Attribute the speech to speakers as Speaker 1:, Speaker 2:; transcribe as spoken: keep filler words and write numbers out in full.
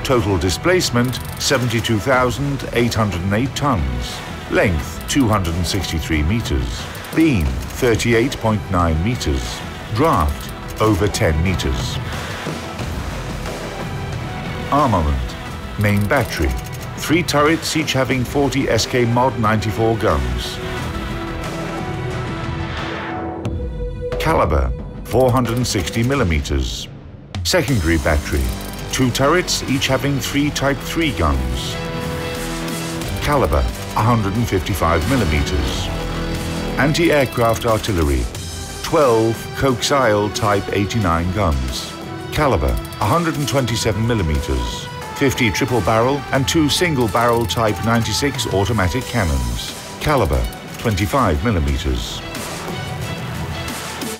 Speaker 1: Total displacement seventy-two thousand eight hundred eight tons. Length two hundred sixty-three meters. Beam thirty-eight point nine meters. Draft over ten meters. Armament. Main battery. Three turrets, each having forty S K Mod ninety-four guns. Caliber four hundred sixty millimeters. Secondary battery. Two turrets, each having three Type three guns. Caliber one hundred fifty-five millimeters. Anti-aircraft artillery. twelve coaxial Type eighty-nine guns. Caliber one hundred twenty-seven millimeters. fifty triple barrel and two single barrel Type ninety-six automatic cannons. Caliber twenty-five millimeters.